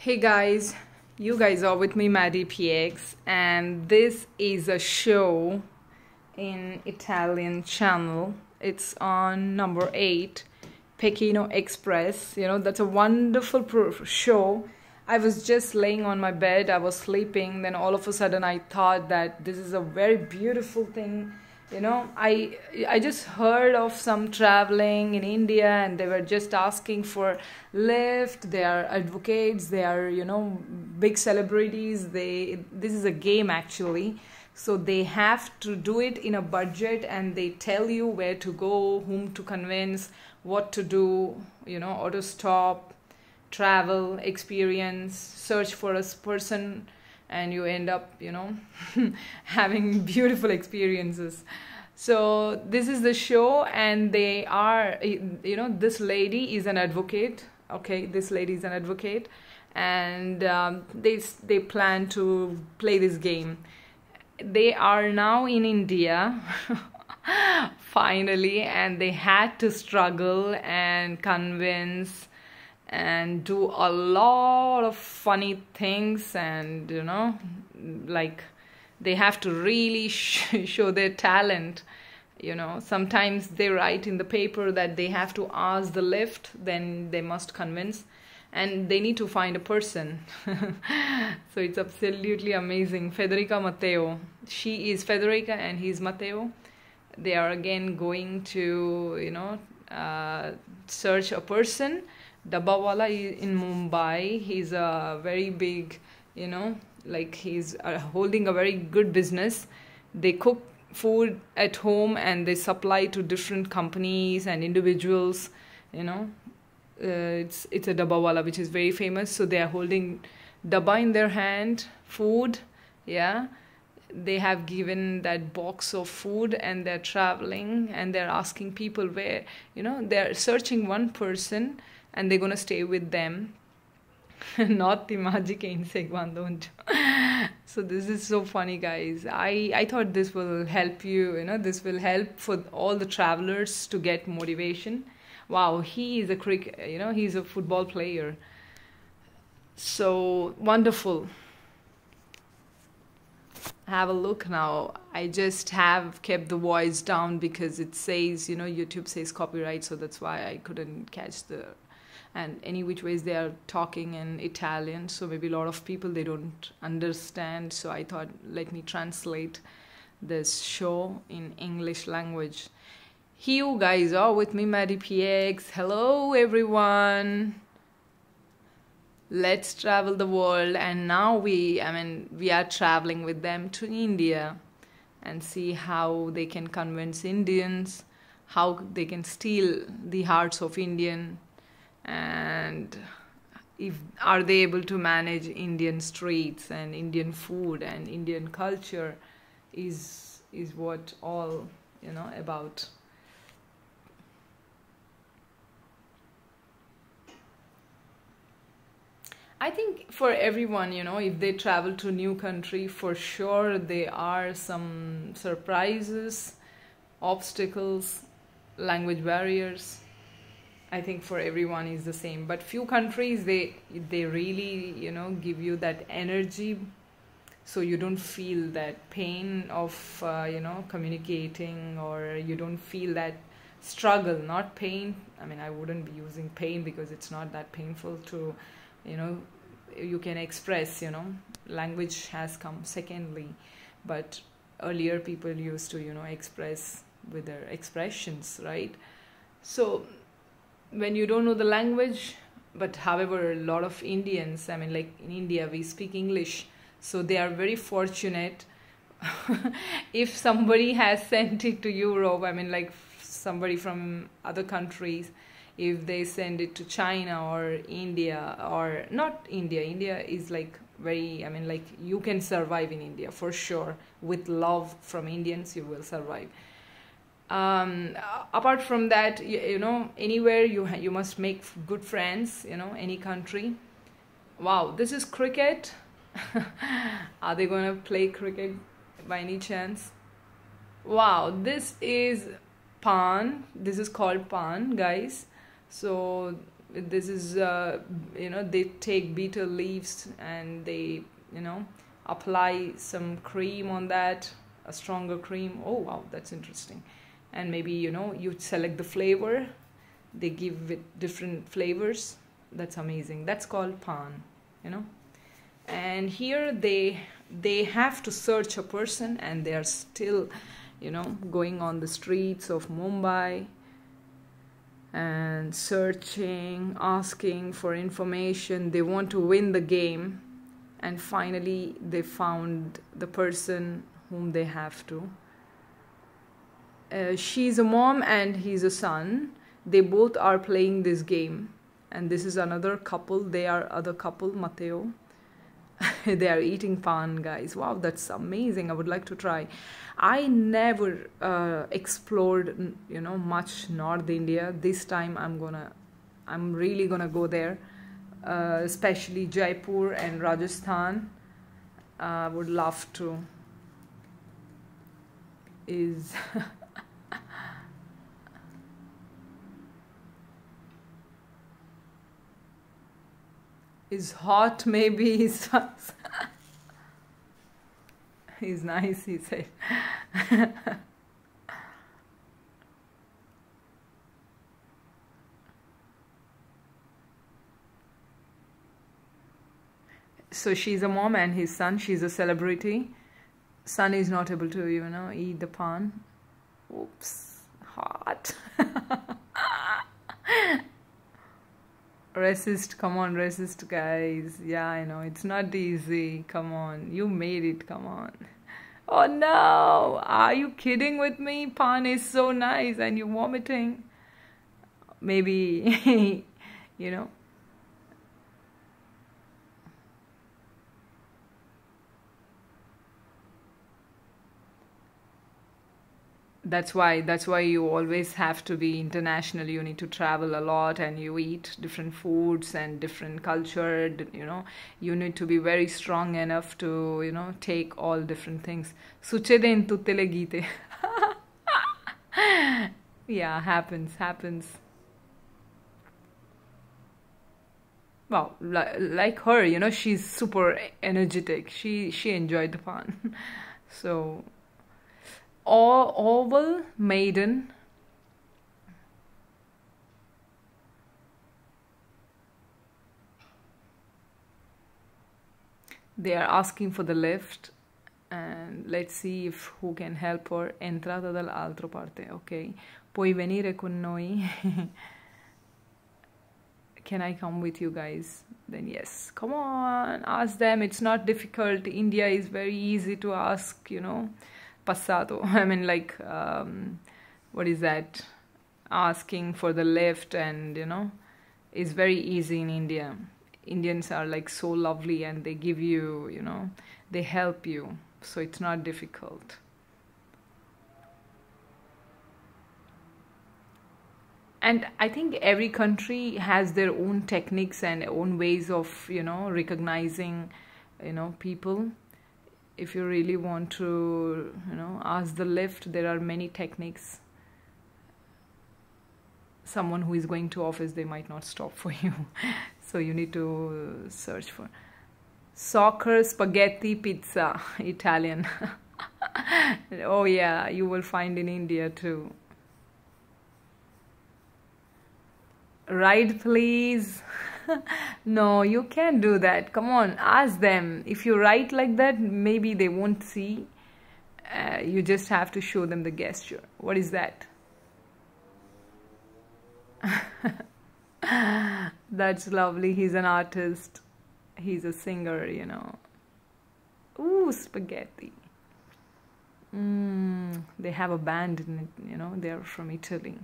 Hey guys, you guys are with me, Maddie PX, and this is a show in Italian channel. It's on number 8, Pechino Express. You know, that's a wonderful show. I was just laying on my bed, I was sleeping, then all of a sudden I thought that this is a very beautiful thing. You know, I just heard of some traveling in India, and they were just asking for lift. They are advocates, they are, big celebrities. This is a game actually, so they have to do it in a budget, and they tell you where to go, whom to convince, what to do, auto stop, travel, experience, search for a person, and you end up, having beautiful experiences. So this is the show, and they are, this lady is an advocate. Okay, this lady is an advocate, and they plan to play this game. They are now in India finally, and they had to struggle and convince and do a lot of funny things, and like they have to really show their talent. Sometimes they write in the paper that they have to ask the lift, then they must convince, and they need to find a person. So it's absolutely amazing. Federica Matteo, she is Federica and he's Matteo. They are again going to search a person. Dabbawala in Mumbai. He's a very big, he's holding a very good business. They cook food at home and they supply to different companies and individuals. It's a Dabbawala which is very famous. So they are holding dabba in their hand, food. Yeah, they have given that box of food, and they're traveling and they're asking people where. They're searching one person, and they're gonna stay with them. Not the magic in Segwandonjo. So this is so funny, guys. I thought this will help you. This will help for all the travelers to get motivation. Wow, he is he's a football player. So wonderful. Have a look now. I just have kept the voice down because it says, YouTube says copyright, so that's why I couldn't catch and any which ways they are talking in Italian, so maybe a lot of people, they don't understand. So I thought, let me translate this show in English language. You guys are with me, Maddie PX. Hello everyone. Let's travel the world. And now we are traveling with them to India, and see how they can convince Indians, how they can steal the hearts of Indian, and are they able to manage Indian streets and Indian food and Indian culture is what all about. I think for everyone, if they travel to a new country, for sure there are some surprises, obstacles, language barriers. I think for everyone is the same, but few countries, they really give you that energy, so you don't feel that pain of communicating, or you don't feel that struggle. Not pain, I wouldn't be using pain because it's not that painful to you can express. Language has come secondly, but earlier people used to express with their expressions, right? So when you don't know the language, but however, a lot of Indians, like in India, we speak English, so they are very fortunate. If somebody has sent it to Europe, like somebody from other countries, if they send it to China or India, or not India, India is like very, you can survive in India for sure. With love from Indians, you will survive. Apart from that, anywhere you must make good friends, any country. Wow, this is cricket. Are they gonna play cricket by any chance? Wow, this is pan. This is called pan, guys. So This is they take betel leaves and they apply some cream on that, a stronger cream. Oh wow, that's interesting. And maybe you select the flavor, they give it different flavors. That's amazing. That's called pan. And here they have to search a person, and they are still going on the streets of Mumbai and searching, asking for information. They want to win the game, and finally they found the person whom they have to. She's a mom and he's a son. They both are playing this game, and this is another couple. They are other couple, Matteo. They are eating pan, guys. Wow, that's amazing. I would like to try. I never explored much North India. This time I'm really gonna go there, especially Jaipur and Rajasthan. I would love to. Is is hot, maybe. He's nice, he said. So she's a mom and his son, she's a celebrity. Son is not able to eat the pan. Oops, hot. Resist, come on, resist, guys. Yeah, I know, it's not easy. Come on, you made it, come on. Oh no, are you kidding with me? Pan is so nice and you're vomiting. Maybe, That's why you always have to be international. You need to travel a lot and you eat different foods and different culture. You need to be very strong enough to take all different things. Succede in tutte le gite. Yeah, happens. Wow, like her, she's super energetic. She enjoyed the fun. So oval maiden. They are asking for the lift, and let's see if who can help her. Entrata dall'altra parte. Okay, puoi venire con noi. Can I come with you guys? Then yes, come on, ask them. It's not difficult. India is very easy to ask, passato. I mean, like, what is that? Asking for the lift, and is very easy in India. Indians are like so lovely, and they give you, they help you. So it's not difficult. And I think every country has their own techniques and own ways of, recognizing, people. If you really want to, ask the lift, there are many techniques. Someone who is going to office, they might not stop for you. So you need to search for soccer, spaghetti, pizza, Italian. Oh yeah, you will find in India too. Ride, please. No, you can't do that. Come on, ask them. If you write like that, maybe they won't see. You just have to show them the gesture. What is that? That's lovely. He's an artist. He's a singer, Ooh, spaghetti. They have a band in it, they're from Italy.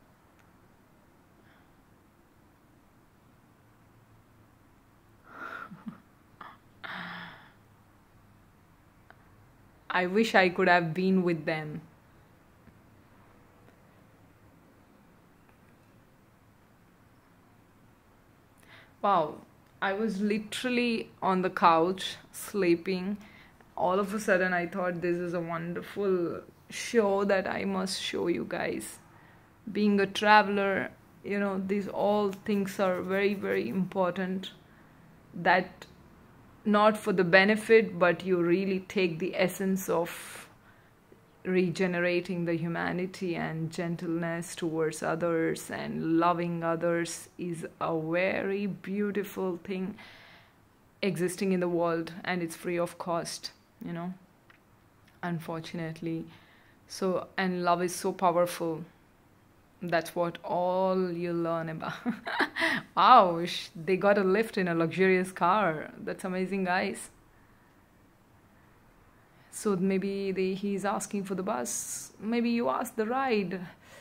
I wish I could have been with them. Wow, I was literally on the couch sleeping. All of a sudden, I thought this is a wonderful show that I must show you guys. Being a traveler, You know, these all things are very, very important, that not for the benefit, but you really take the essence of regenerating the humanity and gentleness towards others and loving others is a very beautiful thing existing in the world, and it's free of cost, you know, unfortunately. So, and love is so powerful. That's what all you learn about. Wow, they got a lift in a luxurious car. That's amazing, guys. So maybe he's asking for the bus. Maybe you ask the ride.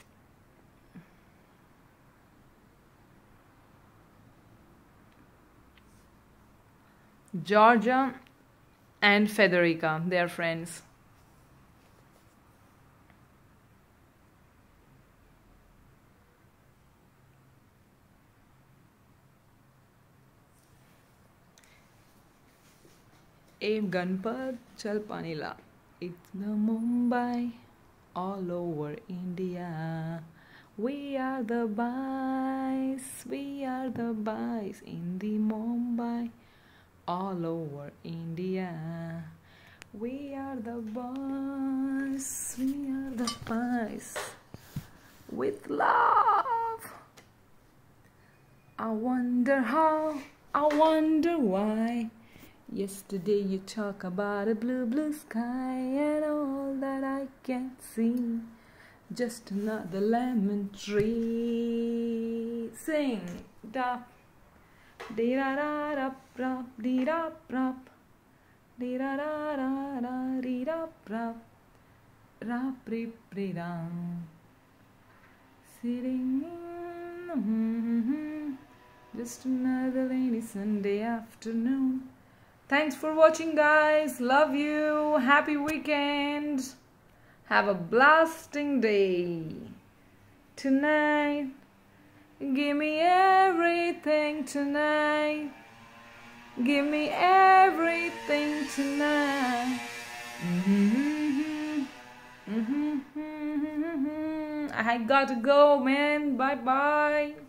Georgia and Federica, they are friends. Aim Ganpat Chal Panila. It's the Mumbai all over India. We are the boys in the Mumbai all over India. We are the boys with love. I wonder how, I wonder why. Yesterday you talk about a blue, blue sky, and all that I can see, just another lemon tree. Sing, da, dee da da da, rap, dee da, rap, dee da da da da, dee da, rap, rap, rip, ram. Sitting in, just another rainy Sunday afternoon. Thanks for watching, guys. Love you. Happy weekend. Have a blasting day. Tonight, give me everything tonight. Give me everything tonight. I gotta go, man. Bye-bye.